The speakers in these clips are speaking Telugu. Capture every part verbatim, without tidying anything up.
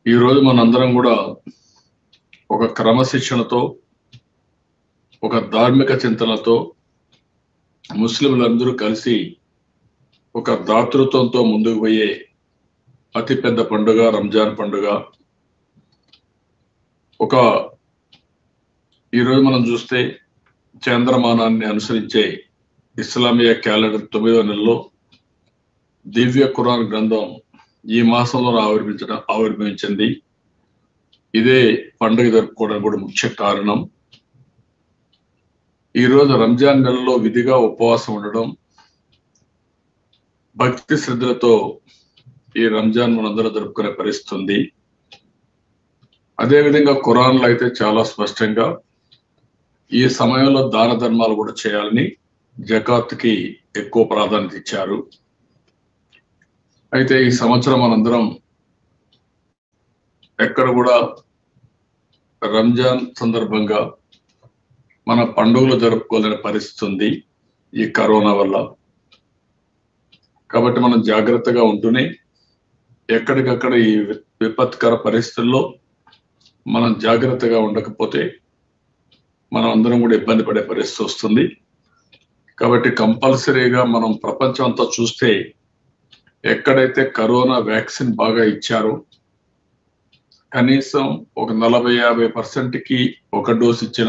ఈ రోజు మనందరం కూడా ఒక క్రమశిక్షణతో ఒక ధార్మిక చింతనతో ముస్లింలందరూ కలిసి ఒక దాతృత్వంతో ముందుకు పోయే అతి పెద్ద పండుగ రంజాన్ పండుగ. ఒక ఈరోజు మనం చూస్తే చంద్రమానాన్ని అనుసరించే ఇస్లామియా క్యాలెండర్ తొమ్మిదో నెలలో దివ్య ఖురాన్ గ్రంథం ఈ మాసంలో ఆవిర్భించడం ఆవిర్భవించింది. ఇదే పండుగ జరుపుకోవడానికి కూడా ముఖ్య కారణం. ఈరోజు రంజాన్ నెలలో విధిగా ఉపవాసం ఉండడం, భక్తి శ్రద్ధలతో ఈ రంజాన్ మనందరూ జరుపుకునే పరిస్థితి ఉంది. అదేవిధంగా ఖురాన్లో అయితే చాలా స్పష్టంగా ఈ సమయంలో దాన ధర్మాలు కూడా చేయాలని జకాత్కి ఎక్కువ ప్రాధాన్యత ఇచ్చారు. అయితే ఈ సంవత్సరం మనందరం ఎక్కడ కూడా రంజాన్ సందర్భంగా మన పండుగలు జరుపుకోలేని పరిస్థితి ఉంది ఈ కరోనా వల్ల. కాబట్టి మనం జాగ్రత్తగా ఉంటూనే ఎక్కడికక్కడ ఈ విపత్కర పరిస్థితుల్లో మనం జాగ్రత్తగా ఉండకపోతే మనం అందరం కూడా ఇబ్బంది పడే పరిస్థితి వస్తుంది. కాబట్టి కంపల్సరీగా మనం ప్రపంచం అంతా చూస్తే ఎక్కడైతే కరోనా వ్యాక్సిన్ బాగా ఇచ్చారో కనీసం ఒక నలభై యాభై పర్సెంట్కి ఒక డోస్ ఇచ్చిన,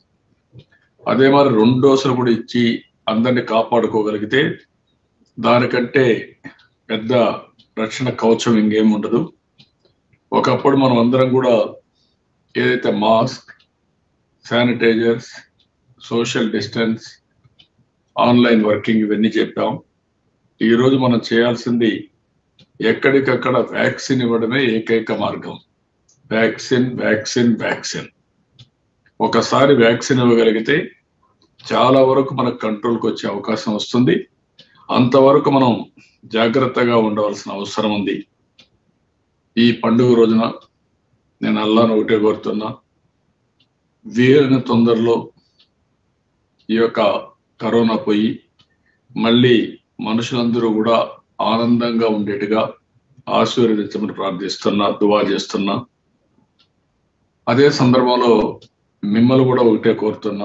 అదే మరి రెండు డోసులు కూడా ఇచ్చి అందరినీ కాపాడుకోగలిగితే దానికంటే పెద్ద రక్షణ కవచం ఇంకేం ఉండదు. ఒకప్పుడు మనం అందరం కూడా ఏదైతే mask, sanitizers, social distance, online working ఇవన్నీ చెప్పాం. ఈరోజు మనం చేయాల్సింది ఎక్కడికక్కడ వ్యాక్సిన్ ఇవ్వడమే ఏకైక మార్గం. వ్యాక్సిన్ వ్యాక్సిన్ వ్యాక్సిన్ ఒకసారి వ్యాక్సిన్ ఇవ్వగలిగితే చాలా వరకు మనకు కంట్రోల్కి వచ్చే అవకాశం వస్తుంది. అంతవరకు మనం జాగ్రత్తగా ఉండవలసిన అవసరం ఉంది. ఈ పండుగ రోజున నేను అల్లాను ఒకటే కోరుతున్నా, వీలైన తొందరలో ఈ యొక్క కరోనా పోయి మళ్ళీ మనుషులందరూ కూడా ఆనందంగా ఉండేట్టుగా ఆశీర్వదించమని ప్రార్థిస్తున్నా, దువా చేస్తున్నా. అదే సందర్భంలో మిమ్మల్ని కూడా ఒకటే కోరుతున్నా,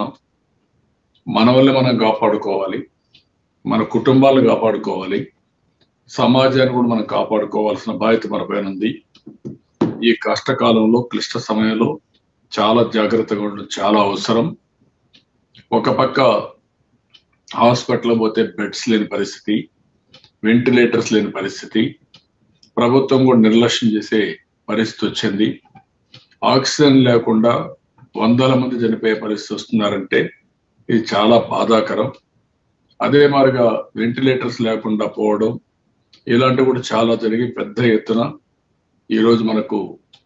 మన వల్ల మనం కాపాడుకోవాలి, మన కుటుంబాలను కాపాడుకోవాలి, సమాజాన్ని కూడా మనం కాపాడుకోవాల్సిన బాధ్యత మన పైన ఉంది. ఈ కష్టకాలంలో, క్లిష్ట సమయంలో చాలా జాగ్రత్తగా ఉండడం చాలా అవసరం. ఒక పక్క హాస్పిటల్ పోతే బెడ్స్ లేని పరిస్థితి, వెంటిలేటర్స్ లేని పరిస్థితి, ప్రభుత్వం కూడా నిర్లక్ష్యం చేసే పరిస్థితి వచ్చింది. ఆక్సిజన్ లేకుండా వందల మంది చనిపోయే పరిస్థితి వస్తున్నారంటే ఇది చాలా బాధాకరం. అదే మాదిరిగా వెంటిలేటర్స్ లేకుండా పోవడం ఇలాంటివి కూడా చాలా జరిగి పెద్ద ఎత్తున ఈరోజు మనకు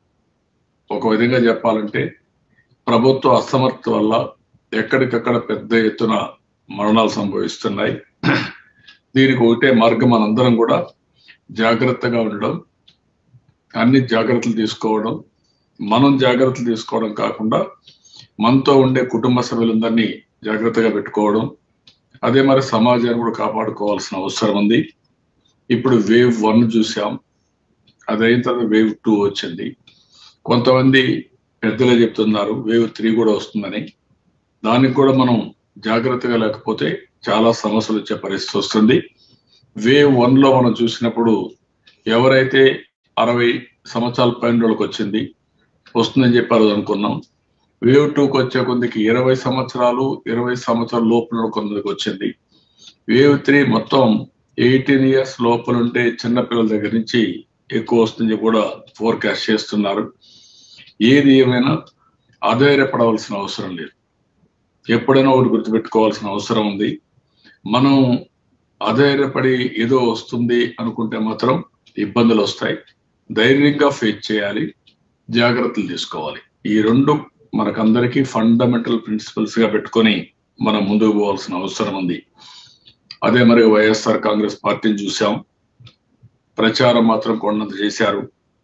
ఒక విధంగా చెప్పాలంటే ప్రభుత్వ అసమర్థత వల్ల ఎక్కడికక్కడ పెద్ద ఎత్తున మరణాలు సంభవిస్తున్నాయి. దీనికి ఒకటే మార్గం, మనందరం కూడా జాగ్రత్తగా ఉండడం, అన్ని జాగ్రత్తలు తీసుకోవడం. మనం జాగ్రత్తలు తీసుకోవడం కాకుండా మనతో ఉండే కుటుంబ సభ్యులందరినీ జాగ్రత్తగా పెట్టుకోవడం, అదే మరి సమాజాన్ని కూడా కాపాడుకోవాల్సిన అవసరం ఉంది. ఇప్పుడు వేవ్ వన్ చూసాం, అదైన తర్వాత వేవ్ టూ వచ్చింది. కొంతమంది పెద్దలే చెప్తున్నారు వేవ్ త్రీ కూడా వస్తుందని. దానికి కూడా మనం జాగ్రత్తగా లేకపోతే చాలా సమస్యలు వచ్చే పరిస్థితి వస్తుంది. వేవ్ వన్ లో మనం చూసినప్పుడు ఎవరైతే అరవై సంవత్సరాల పైన వాళ్ళకి వచ్చింది వస్తుందని చెప్పారు అనుకున్నాం. వేవ్ టూకి వచ్చే కొందికి ఇరవై సంవత్సరాలు ఇరవై సంవత్సరాల లోపల కొందరికి వచ్చింది. వేవ్ త్రీ మొత్తం ఎయిటీన్ ఇయర్స్ లోపల ఉంటే చిన్నపిల్లల దగ్గర నుంచి ఎక్కువ వస్తుంది కూడా ఫోర్కాస్ట్ చేస్తున్నారు. ఏది ఏమైనా ఆధైర్యపడవలసిన అవసరం లేదు. ఎప్పుడైనా ఒకటి గుర్తుపెట్టుకోవాల్సిన అవసరం ఉంది. మనం ఆధైర్యపడి ఏదో వస్తుంది అనుకుంటే మాత్రం ఇబ్బందులు వస్తాయి. ధైర్యంగా ఫేస్ చేయాలి, జాగ్రత్తలు తీసుకోవాలి. ఈ రెండు మనకందరికీ ఫండమెంటల్ ప్రిన్సిపల్స్ గా పెట్టుకొని మనం ముందుకు పోవాల్సిన అవసరం ఉంది. అదే మరి వైఎస్ఆర్ కాంగ్రెస్ పార్టీని చూసాం, ప్రచారం మాత్రం కొండంత చేశారు,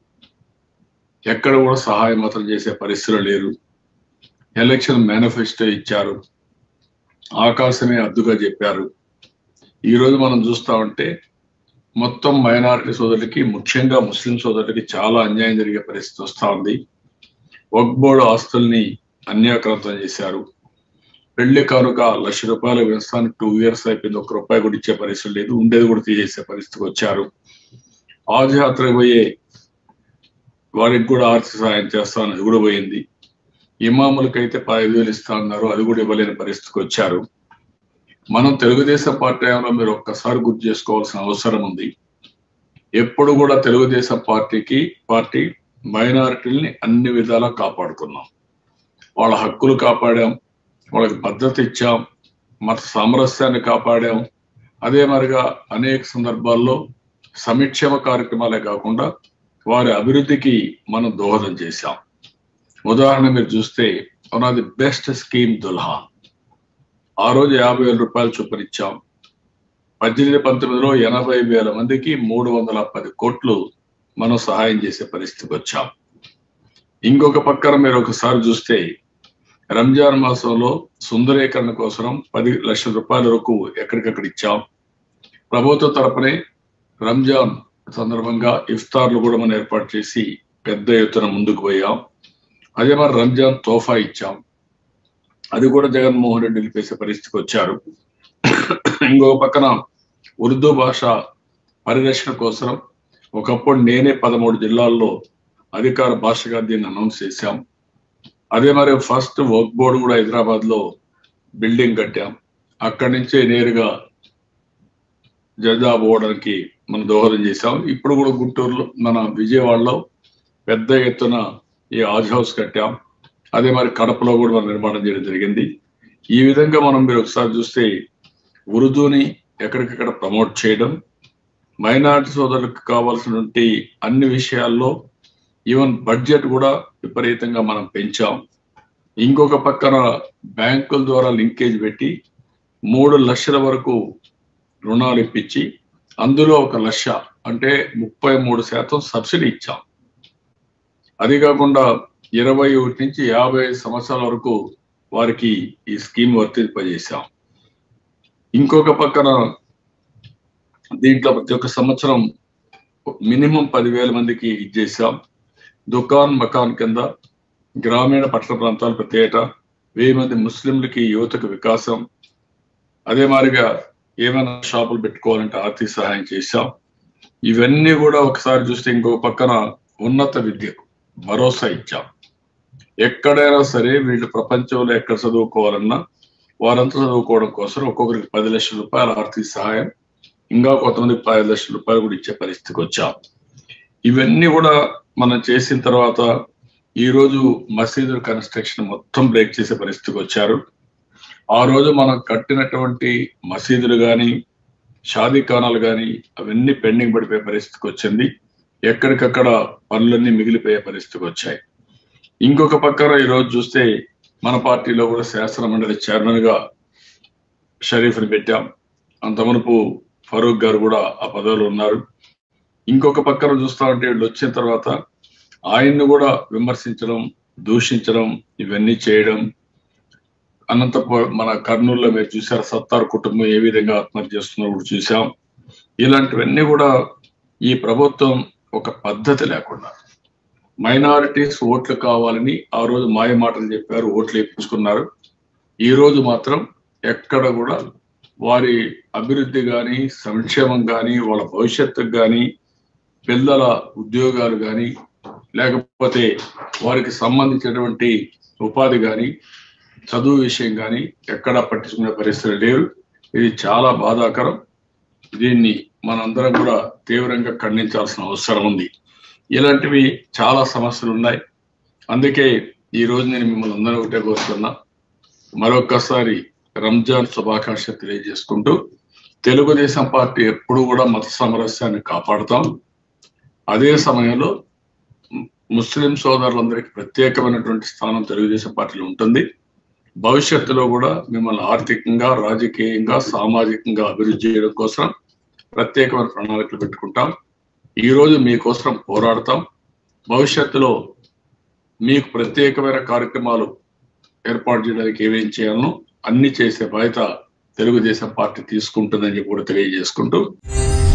ఎక్కడ కూడా సహాయం మాత్రం చేసే పరిస్థితులు లేరు. ఎలక్షన్ మేనిఫెస్టో ఇచ్చారు, ఆకాశమే అద్దుగా చెప్పారు. ఈరోజు మనం చూస్తా ఉంటే మొత్తం మైనారిటీ సోదరులకి, ముఖ్యంగా ముస్లిం సోదరులకి చాలా అన్యాయం జరిగే పరిస్థితి వస్తా ఉంది. వక్ఫ్ బోర్డు ఆస్తుల్ని అన్యాక్రాంతం చేశారు. పెళ్లి కానుక లక్ష రూపాయలు వ్యవస్థానికి టూ ఇయర్స్ అయిపోయింది, ఒక్క రూపాయి కూడా ఇచ్చే పరిస్థితి లేదు, ఉండేది కూడా తీసేసే పరిస్థితికి వచ్చారు. ఆజ్ యాత్రకు పోయే వారికి కూడా ఆర్థిక సహాయం చేస్తాను, అది కూడా పోయింది. ఇమాములకైతే పది వేలు ఇస్తా అన్నారు, అది కూడా ఇవ్వలేని పరిస్థితికి వచ్చారు. మనం తెలుగుదేశం పార్టీ మీరు ఒక్కసారి గుర్తు చేసుకోవాల్సిన అవసరం ఉంది. ఎప్పుడు కూడా తెలుగుదేశం పార్టీకి పార్టీ మైనారిటీల్ని అన్ని విధాలా కాపాడుకున్నాం. వాళ్ళ హక్కులు కాపాడాం, వాళ్ళకి భద్రత ఇచ్చాం, మత సామరస్యాన్ని కాపాడాం. అదే మరిగా అనేక సందర్భాల్లో సంక్షేమ కార్యక్రమాలే కాకుండా వారి అభివృద్ధికి మనం దోహదం చేశాం. ఉదాహరణ మీరు చూస్తే one of the best scheme దుల్హా, ఆ రోజు యాభై వేల రూపాయలు చొప్పున ఇచ్చాం. పద్దెనిమిది పంతొమ్మిదిలో ఎనభై వేల మందికి మూడు వందల పది కోట్లు మనం సహాయం చేసే పరిస్థితికి వచ్చాం. ఇంకొక పక్కన మీరు ఒకసారి చూస్తే రంజాన్ మాసంలో సుందరీకరణ కోసం పది లక్షల రూపాయల వరకు ఎక్కడికక్కడ ఇచ్చాం. ప్రభుత్వ తరపునే రంజాన్ సందర్భంగా ఇఫ్తార్లు కూడా మనం ఏర్పాటు చేసి పెద్ద ఎత్తున ముందుకు పోయాం. అదే మరి రంజాన్ తోఫా ఇచ్చాం, అది కూడా జగన్మోహన్ రెడ్డి నిలిపేసే పరిస్థితికి వచ్చారు. ఇంకొక పక్కన ఉర్దూ భాష పరిరక్షణ కోసం ఒకప్పుడు నేనే పదమూడు జిల్లాల్లో అధికార భాషగా దీన్ని అనౌన్స్ చేశాం. అదే మరి ఫస్ట్ వక్ఫ్ బోర్డు కూడా హైదరాబాద్ లో బిల్డింగ్ కట్టాం. అక్కడి నుంచే నేరుగా జడ్జా పోవడానికి మనం దోహదం చేశాం. ఇప్పుడు కూడా గుంటూరులో మన విజయవాడలో పెద్ద ఎత్తున ఈ ఆజ్ హౌస్ కట్టాం. అదే మరి కడపలో కూడా మనం నిర్మాణం చేయడం జరిగింది. ఈ విధంగా మనం మీరు ఒకసారి చూస్తే ఉర్దూని ఎక్కడికక్కడ ప్రమోట్ చేయడం, మైనారిటీ సోదరులకు కావాల్సినటువంటి అన్ని విషయాల్లో ఈవెన్ బడ్జెట్ కూడా విపరీతంగా మనం పెంచాం. ఇంకొక పక్కన బ్యాంకుల ద్వారా లింకేజ్ పెట్టి మూడు లక్షల వరకు రుణాలు ఇప్పించి అందులో ఒక లక్ష అంటే ముప్పై మూడు శాతం సబ్సిడీ ఇచ్చాం. అది కాకుండా ఇరవై ఒకటి నుంచి యాభై ఐదు సంవత్సరాల వరకు వారికి ఈ స్కీమ్ వర్తింపజేశాం. ఇంకొక పక్కన దీంట్లో ప్రతి ఒక్క సంవత్సరం మినిమం పదివేల మందికి ఇచ్చేసాం. దుకాన్ మకాన్ కింద గ్రామీణ పట్టణ ప్రాంతాలు ప్రతి ఏటా వెయ్యి మంది ముస్లింలకి యువతకు వికాసం, అదే మాదిరిగా ఏమైనా షాపులు పెట్టుకోవాలంటే ఆర్థిక సహాయం చేశాం. ఇవన్నీ కూడా ఒకసారి చూస్తే ఇంకొక పక్కన ఉన్నత విద్యకు భరోసా ఇచ్చాం. ఎక్కడైనా సరే వీళ్ళు ప్రపంచంలో ఎక్కడ చదువుకోవాలన్నా వారంతా చదువుకోవడం కోసం ఒక్కొక్కరికి పది లక్షల రూపాయల ఆర్థిక సహాయం, ఇంకా కొంతమందికి పది లక్షల రూపాయలు కూడా ఇచ్చే పరిస్థితికి వచ్చాం. ఇవన్నీ కూడా మనం చేసిన తర్వాత ఈ రోజు మసీదుల కన్స్ట్రక్షన్ మొత్తం బ్రేక్ చేసే పరిస్థితికి వచ్చారు. ఆ రోజు మనం కట్టినటువంటి మసీదులు కానీ షాదీఖానాలు కానీ అవన్నీ పెండింగ్ పడిపోయే పరిస్థితికి వచ్చింది. ఎక్కడికక్కడ పనులన్నీ మిగిలిపోయే పరిస్థితికి వచ్చాయి. ఇంకొక పక్కన ఈరోజు చూస్తే మన పార్టీలో కూడా శాసన మండలి చైర్మన్ గా షరీఫ్ని పెట్టాం. అంత మునుపు ఫరూక్ గారు కూడా ఆ పదవిలో ఉన్నారు. ఇంకొక పక్కన చూస్తా ఉంటే వీళ్ళు వచ్చిన తర్వాత ఆయన్ని కూడా విమర్శించడం, దూషించడం, ఇవన్నీ చేయడం. అనంతపురం మన కర్నూలులో మీరు చూసారు, సత్తార్ కుటుంబం ఏ విధంగా ఆత్మహత్య చేస్తున్నా కూడా చూసాం. ఇలాంటివన్నీ కూడా ఈ ప్రభుత్వం ఒక పద్ధతి లేకుండా మైనారిటీస్ ఓట్లు కావాలని ఆ రోజు మాయ మాటలు చెప్పారు, ఓట్లు వేయించుకున్నారు. ఈ రోజు మాత్రం ఎక్కడ కూడా వారి అభివృద్ధి కానీ సంక్షేమం కానీ వాళ్ళ భవిష్యత్తుకు కానీ పిల్లల ఉద్యోగాలు కానీ లేకపోతే వారికి సంబంధించినటువంటి ఉపాధి కానీ చదువు విషయం కానీ ఎక్కడా పట్టించుకునే పరిస్థితులు లేవు. ఇది చాలా బాధాకరం. దీన్ని మనందరం కూడా తీవ్రంగా ఖండించాల్సిన అవసరం ఉంది. ఇలాంటివి చాలా సమస్యలు ఉన్నాయి. అందుకే ఈ రోజు నేను మిమ్మల్ని అందరూ ఒకటే కోరుతున్నా, మరొక్కసారి రంజాన్ శుభాకాంక్షలు తెలియజేసుకుంటూ తెలుగుదేశం పార్టీ ఎప్పుడు కూడా మత సామరస్యాన్ని కాపాడుతాం. అదే సమయంలో ముస్లిం సోదరులందరికీ ప్రత్యేకమైనటువంటి స్థానం తెలుగుదేశం పార్టీలో ఉంటుంది. భవిష్యత్తులో కూడా మిమ్మల్ని ఆర్థికంగా, రాజకీయంగా, సామాజికంగా అభివృద్ధి చేయడం కోసం ప్రత్యేకమైన ప్రణాళికలు పెట్టుకుంటాం. ఈ రోజు మీకోసం పోరాడతాం. భవిష్యత్తులో మీకు ప్రత్యేకమైన కార్యక్రమాలు ఏర్పాటు చేయడానికి ఏమేం చేయాలనో అన్ని చేసే బాధ్యత తెలుగుదేశం పార్టీ తీసుకుంటుందని చెప్పి కూడా తెలియజేసుకుంటూ